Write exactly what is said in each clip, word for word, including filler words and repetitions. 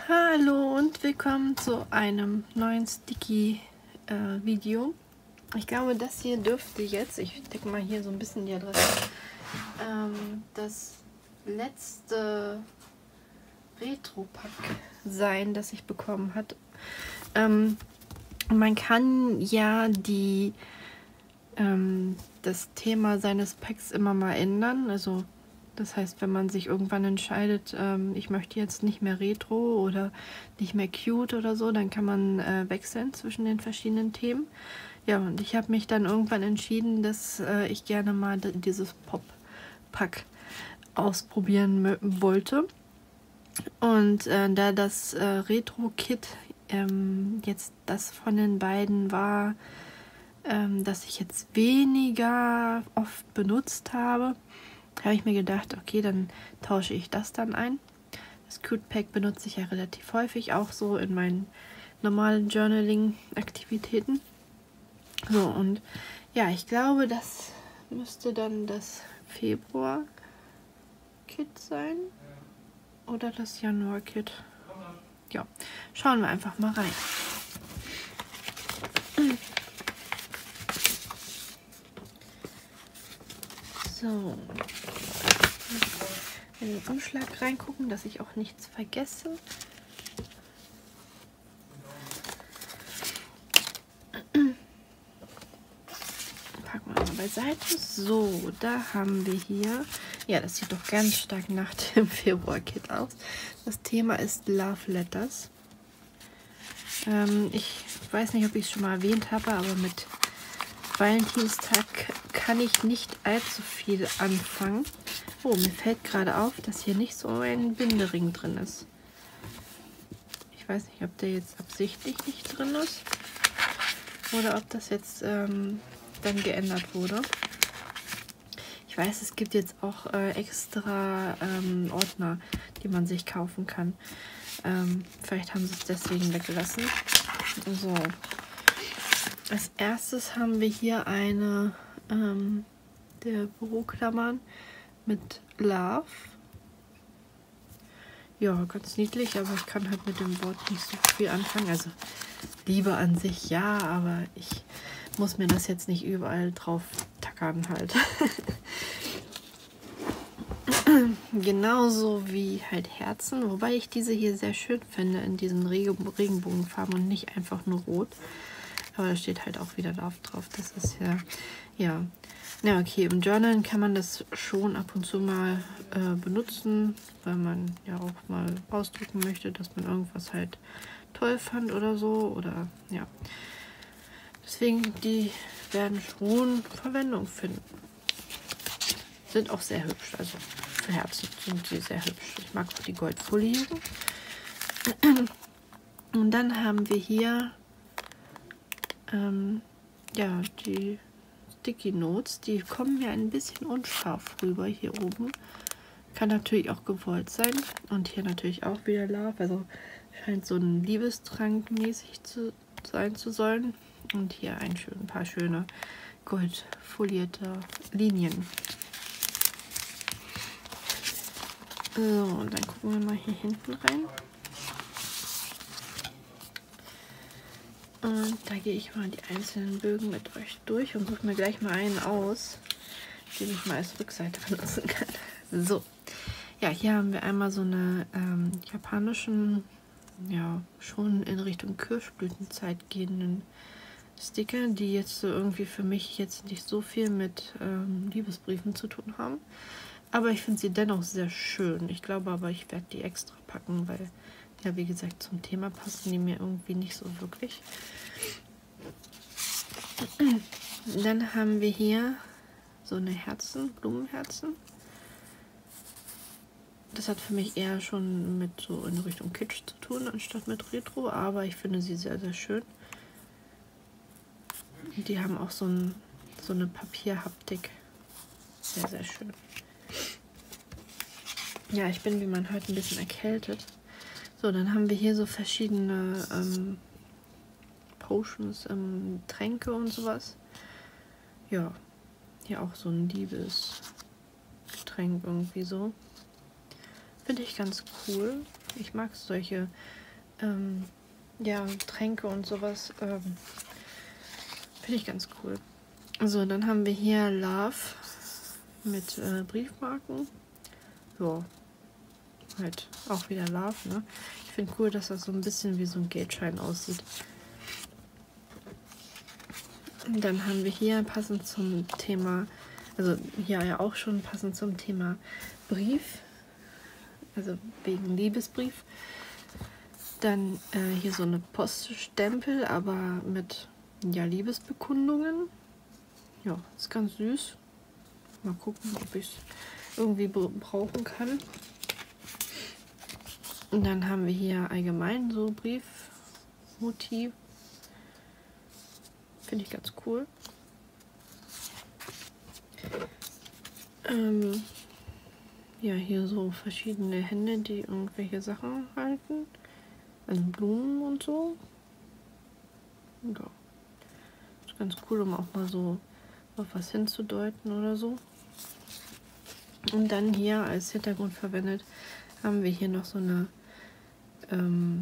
Hallo und willkommen zu einem neuen Sticky-Video. Äh, ich glaube, das hier dürfte jetzt, ich decke mal hier so ein bisschen die Adresse, ähm, das letzte Retro-Pack sein, das ich bekommen habe. Ähm, man kann ja die, ähm, das Thema seines Packs immer mal ändern, also das heißt, wenn man sich irgendwann entscheidet, ähm, ich möchte jetzt nicht mehr Retro oder nicht mehr Cute oder so, dann kann man äh, wechseln zwischen den verschiedenen Themen. Ja, und ich habe mich dann irgendwann entschieden, dass äh, ich gerne mal dieses Pop-Pack ausprobieren wollte. Und äh, da das äh, Retro-Kit ähm, jetzt das von den beiden war, ähm, das ich jetzt weniger oft benutzt habe, habe ich mir gedacht, okay, dann tausche ich das dann ein. Das Cute Pack benutze ich ja relativ häufig, auch so in meinen normalen Journaling-Aktivitäten. So, und ja, ich glaube, das müsste dann das Februar-Kit sein. Oder das Januar-Kit. Ja, schauen wir einfach mal rein. So. In den Umschlag reingucken, dass ich auch nichts vergesse. Packen wir mal beiseite. So, da haben wir hier, ja, das sieht doch ganz stark nach dem Februar-Kit aus. Das Thema ist Love Letters. Ähm, ich weiß nicht, ob ich es schon mal erwähnt habe, aber mit Valentinstag kann ich nicht allzu viel anfangen. Oh, mir fällt gerade auf, dass hier nicht so ein Bindering drin ist. Ich weiß nicht, ob der jetzt absichtlich nicht drin ist oder ob das jetzt ähm, dann geändert wurde. Ich weiß, es gibt jetzt auch äh, extra ähm, Ordner, die man sich kaufen kann. Ähm, vielleicht haben sie es deswegen weggelassen. So. Als erstes haben wir hier eine ähm, der Büroklammern mit Love. Ja, ganz niedlich, aber ich kann halt mit dem Wort nicht so viel anfangen. Also Liebe an sich ja, aber ich muss mir das jetzt nicht überall drauf tackern halt. Genauso wie halt Herzen, wobei ich diese hier sehr schön finde in diesen Regenbogenfarben und nicht einfach nur rot. Aber da steht halt auch wieder Love drauf. Das ist ja, ja. Ja, okay, im Journalen kann man das schon ab und zu mal äh, benutzen, weil man ja auch mal ausdrücken möchte, dass man irgendwas halt toll fand oder so. Oder ja. Deswegen, die werden schon Verwendung finden. Sind auch sehr hübsch, also für Herzen sind sie sehr hübsch. Ich mag auch die Goldfolierung. Und dann haben wir hier ähm, ja, die Sticky Notes, die kommen mir ein bisschen unscharf rüber hier oben. Kann natürlich auch gewollt sein. Und hier natürlich auch wieder Love. Also scheint so ein Liebestrank mäßig zu sein zu sollen. Und hier ein, schön, ein paar schöne goldfolierte Linien. So, und dann gucken wir mal hier hinten rein. Und da gehe ich mal die einzelnen Bögen mit euch durch und suche mir gleich mal einen aus, den ich mal als Rückseite benutzen kann. So, ja, hier haben wir einmal so eine ähm, japanischen, ja, schon in Richtung Kirschblütenzeit gehenden Sticker, die jetzt so irgendwie für mich jetzt nicht so viel mit ähm, Liebesbriefen zu tun haben. Aber ich finde sie dennoch sehr schön. Ich glaube aber, ich werde die extra packen, weil, ja, wie gesagt, zum Thema passen die mir irgendwie nicht so wirklich. Dann haben wir hier so eine Herzen, Blumenherzen. Das hat für mich eher schon mit so in Richtung Kitsch zu tun, anstatt mit Retro, aber ich finde sie sehr, sehr schön. Die haben auch so, ein, so eine Papierhaptik. Sehr, sehr schön. Ja, ich bin, wie man hört, ein bisschen erkältet. So, dann haben wir hier so verschiedene ähm, Potions, ähm, Tränke und sowas. Ja, hier auch so ein Liebesgetränk irgendwie so. Finde ich ganz cool. Ich mag solche ähm, ja, Tränke und sowas. Ähm, Finde ich ganz cool. So, dann haben wir hier Love mit äh, Briefmarken. Ja, halt auch wieder Love, ne? Ich finde cool, dass das so ein bisschen wie so ein Geldschein aussieht. Und dann haben wir hier passend zum Thema, also hier ja auch schon passend zum Thema Brief, also wegen Liebesbrief. Dann äh, hier so eine Poststempel, aber mit ja, Liebesbekundungen. Ja, ist ganz süß. Mal gucken, ob ich es irgendwie brauchen kann. Und dann haben wir hier allgemein so Briefmotiv. Finde ich ganz cool. Ähm, ja, hier so verschiedene Hände, die irgendwelche Sachen halten. Also Blumen und so. Ja. Ist ganz cool, um auch mal so auf was hinzudeuten oder so. Und dann hier als Hintergrund verwendet haben wir hier noch so eine ähm,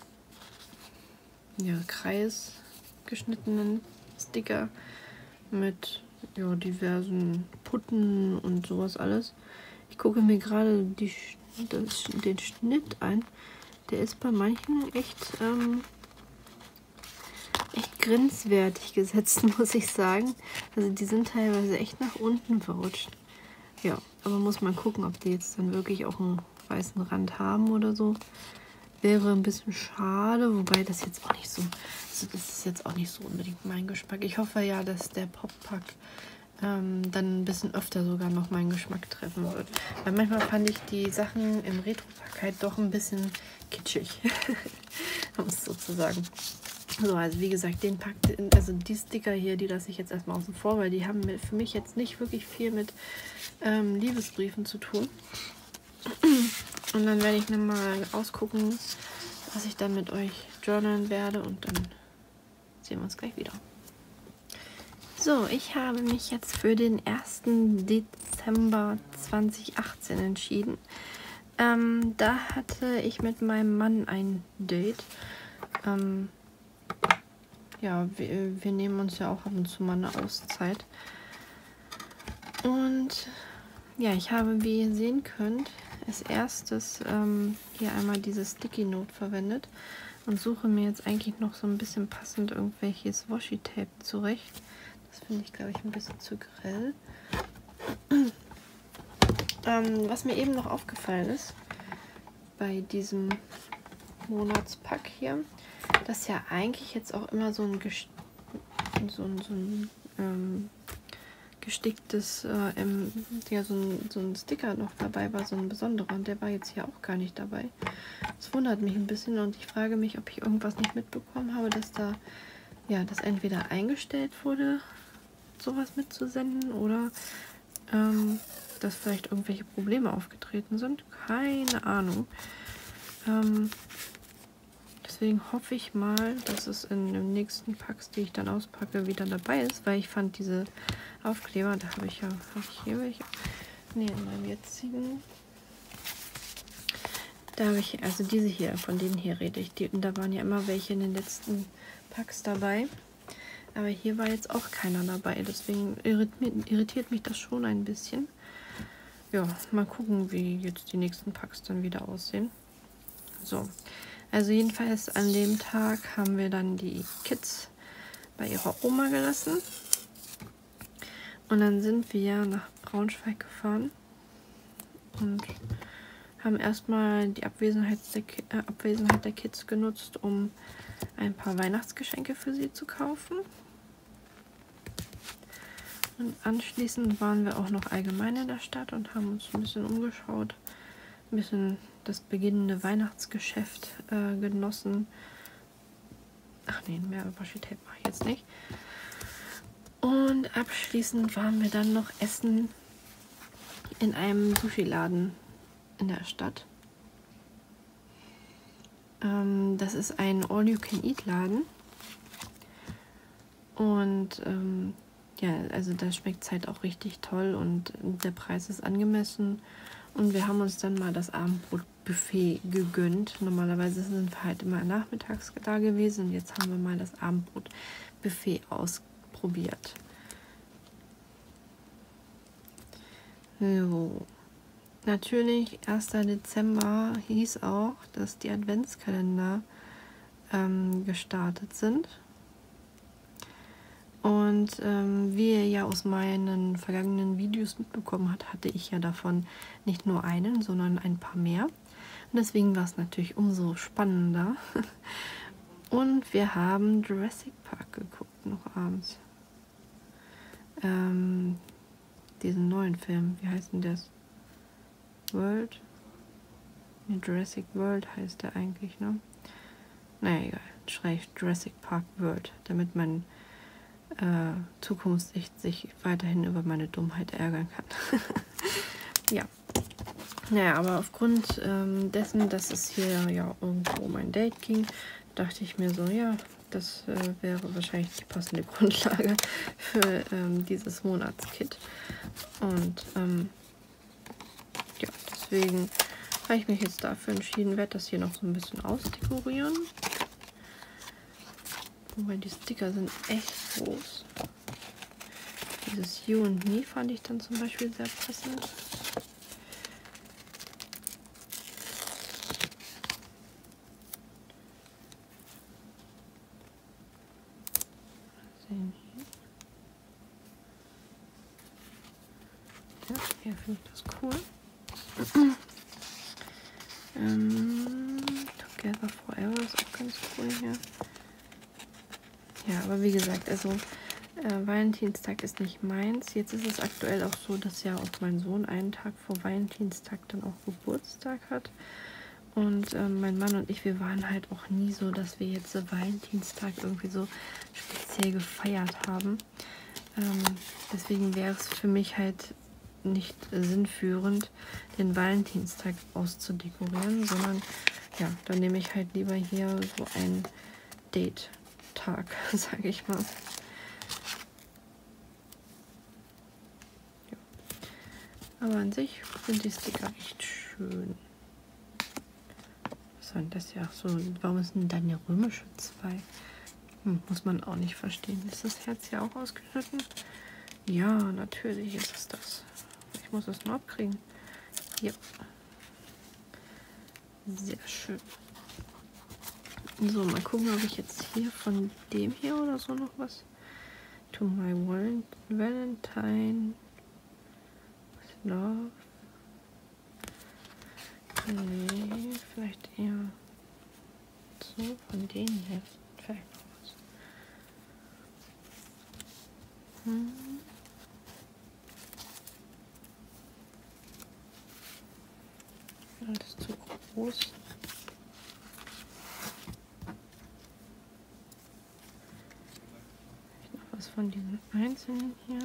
ja, kreisgeschnittenen Sticker mit ja, diversen Putten und sowas alles. Ich gucke mir gerade die, das, den Schnitt an. Der ist bei manchen echt, ähm, echt grenzwertig gesetzt, muss ich sagen. Also die sind teilweise echt nach unten verrutscht. Ja, aber muss man gucken, ob die jetzt dann wirklich auch einen weißen Rand haben oder so. Wäre ein bisschen schade, wobei das jetzt auch nicht so, also das ist jetzt auch nicht so unbedingt mein Geschmack. Ich hoffe ja, dass der Pop-Pack ähm, dann ein bisschen öfter sogar noch meinen Geschmack treffen wird. Weil manchmal fand ich die Sachen im Retro-Pack halt doch ein bisschen kitschig, um es so zu sagen. So, also wie gesagt, den Pack, also die Sticker hier, die lasse ich jetzt erstmal außen vor, weil die haben für mich jetzt nicht wirklich viel mit ähm, Liebesbriefen zu tun. Und dann werde ich nochmal ausgucken, was ich dann mit euch journalen werde und dann sehen wir uns gleich wieder. So, ich habe mich jetzt für den ersten Dezember zweitausendachtzehn entschieden. Ähm, da hatte ich mit meinem Mann ein Date. Ähm, ja, wir, wir nehmen uns ja auch ab und zu mal eine Auszeit. Und ja, ich habe, wie ihr sehen könnt, als erstes ähm, hier einmal dieses Sticky Note verwendet und suche mir jetzt eigentlich noch so ein bisschen passend irgendwelches Washi-Tape zurecht. Das finde ich, glaube ich, ein bisschen zu grell. ähm, was mir eben noch aufgefallen ist, bei diesem Monatspack hier, dass ja eigentlich jetzt auch immer so ein, Gest so ein, so ein ähm, gesticktes, äh, im, ja, so ein, so ein Sticker noch dabei war, so ein besonderer, und der war jetzt hier auch gar nicht dabei. Das wundert mich ein bisschen und ich frage mich, ob ich irgendwas nicht mitbekommen habe, dass da, ja, das entweder eingestellt wurde, sowas mitzusenden, oder ähm, dass vielleicht irgendwelche Probleme aufgetreten sind. Keine Ahnung. Ähm, deswegen hoffe ich mal, dass es in den nächsten Packs, die ich dann auspacke, wieder dabei ist, weil ich fand diese Aufkleber, da habe ich ja, habe ich hier welche, ne, in meinem jetzigen, da habe ich, also diese hier, von denen hier rede ich, die, da waren ja immer welche in den letzten Packs dabei, aber hier war jetzt auch keiner dabei, deswegen irritiert, irritiert mich das schon ein bisschen. Ja, mal gucken, wie jetzt die nächsten Packs dann wieder aussehen. So, also jedenfalls an dem Tag haben wir dann die Kids bei ihrer Oma gelassen. Und dann sind wir nach Braunschweig gefahren und haben erstmal die Abwesenheit der, äh, Abwesenheit der Kids genutzt, um ein paar Weihnachtsgeschenke für sie zu kaufen. Und anschließend waren wir auch noch allgemein in der Stadt und haben uns ein bisschen umgeschaut, ein bisschen das beginnende Weihnachtsgeschäft äh, genossen. Ach nee, mehr Washi-Tape mache ich jetzt nicht. Und abschließend waren wir dann noch essen in einem Sushi-Laden in der Stadt. Ähm, das ist ein All-You-Can-Eat-Laden. Und ähm, ja, also da schmeckt es halt auch richtig toll und der Preis ist angemessen. Und wir haben uns dann mal das Abendbrotbuffet gegönnt. Normalerweise sind wir halt immer nachmittags da gewesen und jetzt haben wir mal das Abendbrotbuffet ausprobiert. So. Natürlich, erster Dezember hieß auch, dass die Adventskalender ähm, gestartet sind. Und ähm, wie ihr ja aus meinen vergangenen Videos mitbekommen habt, hatte ich ja davon nicht nur einen, sondern ein paar mehr. Und deswegen war es natürlich umso spannender. Und wir haben Jurassic Park geguckt, noch abends. Ähm, diesen neuen Film, wie heißt denn das? World? Nee, Jurassic World heißt der eigentlich, ne? Naja, egal. Schreibe ich Jurassic Park World, damit mein äh, Zukunfts-Ich sich weiterhin über meine Dummheit ärgern kann. Ja. Naja, aber aufgrund ähm, dessen, dass es hier ja irgendwo um ein Date ging, dachte ich mir so, ja, das äh, wäre wahrscheinlich die passende Grundlage für ähm, dieses Monatskit. Und ähm, ja, deswegen habe ich mich jetzt dafür entschieden, werde das hier noch so ein bisschen ausdekorieren. Wobei die Sticker sind echt groß. Dieses You and Me fand ich dann zum Beispiel sehr passend. Ja, hier finde ich das cool. ähm, Together Forever ist auch ganz cool hier. Ja, aber wie gesagt, also äh, Valentinstag ist nicht meins. Jetzt ist es aktuell auch so, dass ja auch mein Sohn einen Tag vor Valentinstag dann auch Geburtstag hat. Und ähm, mein Mann und ich, wir waren halt auch nie so, dass wir jetzt so Valentinstag irgendwie so speziell gefeiert haben. Ähm, deswegen wäre es für mich halt nicht sinnführend, den Valentinstag auszudekorieren, sondern ja, dann nehme ich halt lieber hier so ein Date-Tag, sage ich mal. Ja. Aber an sich sind die Sticker echt schön. Was soll das ja so? Warum ist denn da eine römische zwei? Hm, muss man auch nicht verstehen. Ist das Herz ja auch ausgeschnitten? Ja, natürlich ist es das. Ich muss das nur abkriegen. Ja. Sehr schön. So, mal gucken, ob ich jetzt hier von dem hier oder so noch was. To my Valentine. Love. Nee, vielleicht eher so von denen hier. Vielleicht noch was. Hm. Das ist zu groß. Noch was von diesen einzelnen hier.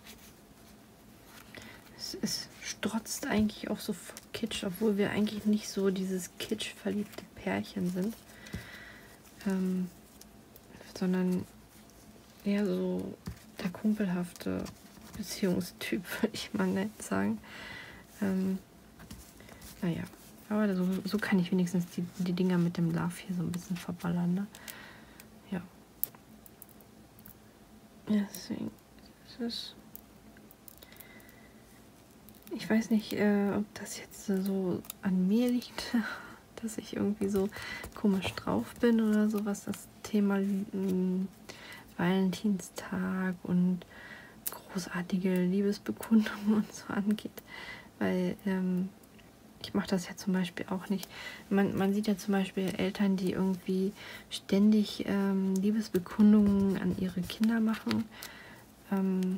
Es, es strotzt eigentlich auch so vor Kitsch, obwohl wir eigentlich nicht so dieses Kitsch-verliebte Pärchen sind. Ähm, sondern eher so der kumpelhafte Beziehungstyp, würde ich mal nett sagen. Ähm, naja, aber so, so kann ich wenigstens die, die Dinger mit dem Love hier so ein bisschen verballern, ne? Ja. Deswegen ist es. Ich weiß nicht, äh, ob das jetzt so an mir liegt, dass ich irgendwie so komisch drauf bin oder so, was das Thema äh, Valentinstag und großartige Liebesbekundungen und so angeht. Weil ähm, ich mache das ja zum Beispiel auch nicht. Man, man sieht ja zum Beispiel Eltern, die irgendwie ständig ähm, Liebesbekundungen an ihre Kinder machen. Ähm,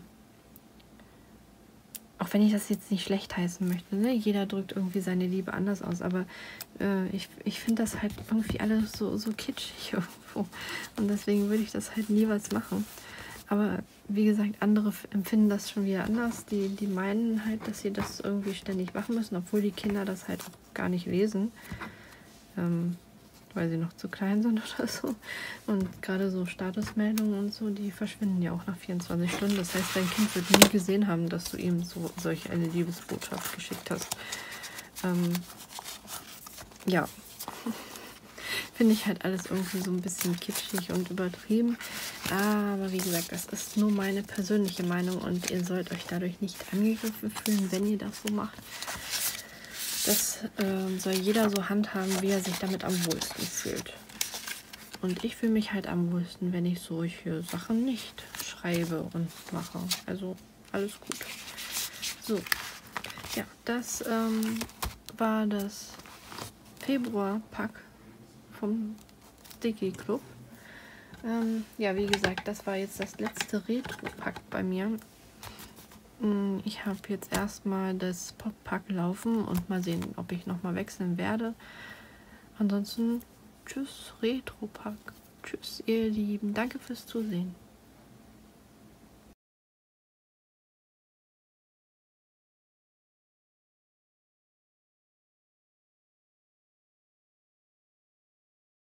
auch wenn ich das jetzt nicht schlecht heißen möchte, ne? Jeder drückt irgendwie seine Liebe anders aus, aber äh, ich, ich finde das halt irgendwie alles so, so kitschig irgendwo. Und deswegen würde ich das halt niemals machen. Aber wie gesagt, andere empfinden das schon wieder anders. Die, die meinen halt, dass sie das irgendwie ständig machen müssen, obwohl die Kinder das halt auch gar nicht lesen. Ähm, weil sie noch zu klein sind oder so. Und gerade so Statusmeldungen und so, die verschwinden ja auch nach vierundzwanzig Stunden. Das heißt, dein Kind wird nie gesehen haben, dass du ihm so solch eine Liebesbotschaft geschickt hast. ähm, ja, finde ich halt alles irgendwie so ein bisschen kitschig und übertrieben. Aber wie gesagt, das ist nur meine persönliche Meinung und ihr sollt euch dadurch nicht angegriffen fühlen, wenn ihr das so macht. Das äh, soll jeder so handhaben, wie er sich damit am wohlsten fühlt. Und ich fühle mich halt am wohlsten, wenn ich solche Sachen nicht schreibe und mache. Also alles gut. So, ja, das ähm, war das Februar-Pack vom Sticky Club. Ähm, ja, wie gesagt, das war jetzt das letzte Retro-Pack bei mir. Ich habe jetzt erstmal das Pop-Pack laufen und mal sehen, ob ich nochmal wechseln werde. Ansonsten, tschüss, Retro-Pack. Tschüss, ihr Lieben. Danke fürs Zusehen.